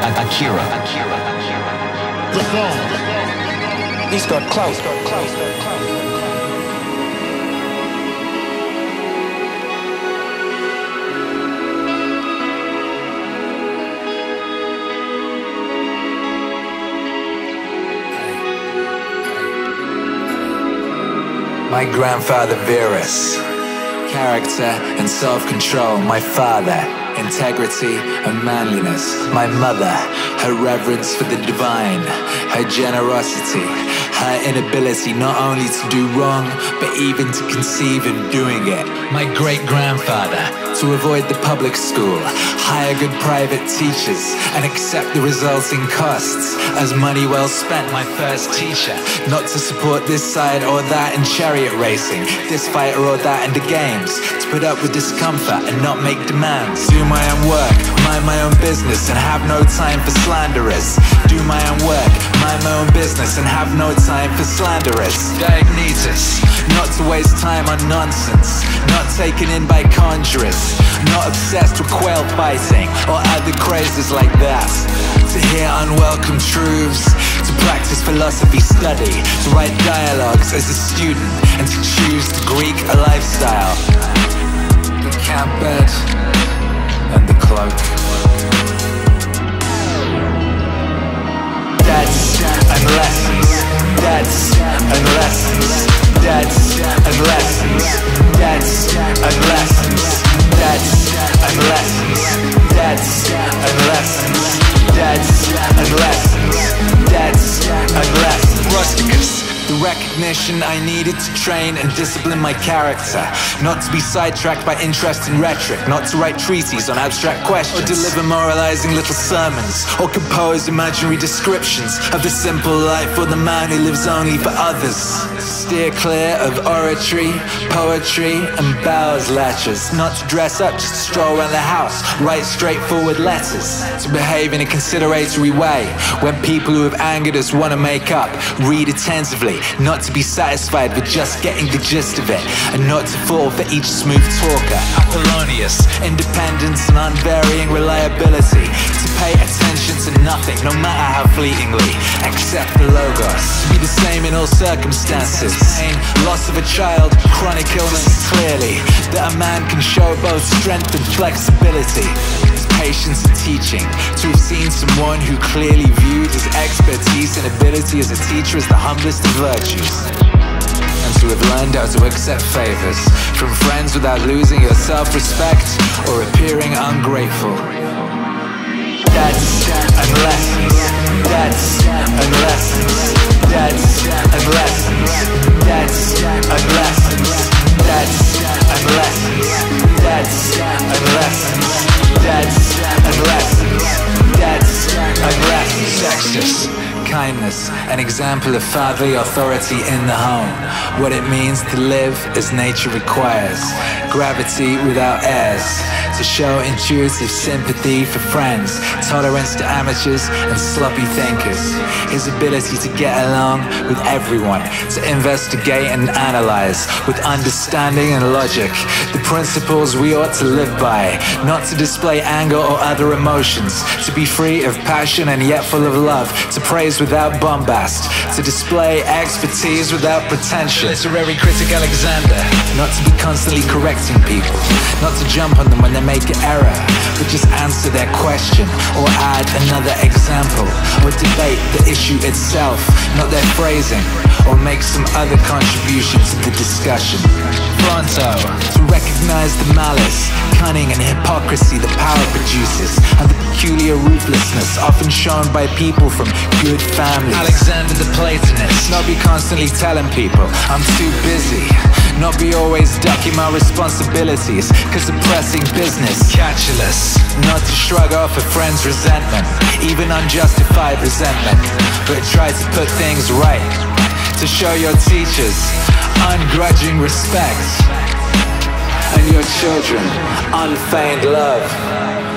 Akira. The song. He's got clout. My grandfather Virus, character and self-control. My father, integrity and manliness. My mother, her reverence for the divine, her generosity, her inability not only to do wrong, but even to conceive of doing it. My great-grandfather, to avoid the public school, hire good private teachers, and accept the resulting costs as money well spent. My first teacher, not to support this side or that in chariot racing, this fighter or that in the games, to put up with discomfort and not make demands. Do my own work, mind my own business, and have no time for slanderers. Do my own work, mind my own business, and have no time for slanderers. Diagnosis, not to waste time on nonsense, not taken in by conjurers, not obsessed with quail fighting or other crazes like that. To hear unwelcome truths, to practice philosophy study, to write dialogues as a student, and to choose the Greek lifestyle. The camp bed and the cloak. Debts and lessons, debts and lessons, debts and lessons, debts and lessons, debts and lessons, debts and lessons, debts and lessons, debts and lessons. Rusticus, the recognition I needed to train and discipline my character, not to be sidetracked by interest in rhetoric, not to write treatises on abstract questions, or deliver moralizing little sermons, or compose imaginary descriptions of the simple life or the man who lives only for others. Steer clear of oratory, poetry, and belles lettres, not to dress up just to stroll around the house, write straightforward letters, to behave in a consideratory way when people who have angered us want to make up, read attentively, not to be satisfied with just getting the gist of it, and not to fall for each smooth talker. Apollonius, independence and unvarying reliability, to pay attention to nothing, no matter how fleetingly, except the logos, to be the same in all circumstances. Pain, loss of a child, chronic illness, clearly that a man can show both strength and flexibility, patience and teaching, to have seen someone who clearly viewed his expertise and ability as a teacher as the humblest of virtues, and to have learned how to accept favors from friends without losing your self-respect or appearing ungrateful. Debts and lessons, debts and lessons, debts and lessons, debts and lessons, debts and lessons, debts and lessons, debts and lessons, debts and lessons. Sextus, kindness, an example of fatherly authority in the home, what it means to live as nature requires, gravity without airs, to show intuitive sympathy for friends, tolerance to amateurs and sloppy thinkers, his ability to get along with everyone, to investigate and analyze with understanding and logic the principles we ought to live by, not to display anger or other emotions, to be free of passion and yet full of love, to praise without bombast, to display expertise without pretension. Literary critic Alexander, not to be constantly correcting people, not to jump on them when they make an error, but just answer their question or add another example, or debate the issue itself, not their phrasing, or make some other contribution to the discussion. Fronto, to recognize the malice, cunning and hypocrisy that power produces, and the peculiar ruthlessness often shown by people from good families. Alexander the Platonist, not be constantly telling people I'm too busy, not be always ducking my responsibilities cause of pressing business. Catulus, not to shrug off a friend's resentment, even unjustified resentment, but try to put things right, to show your teachers ungrudging respect, and your children unfeigned love.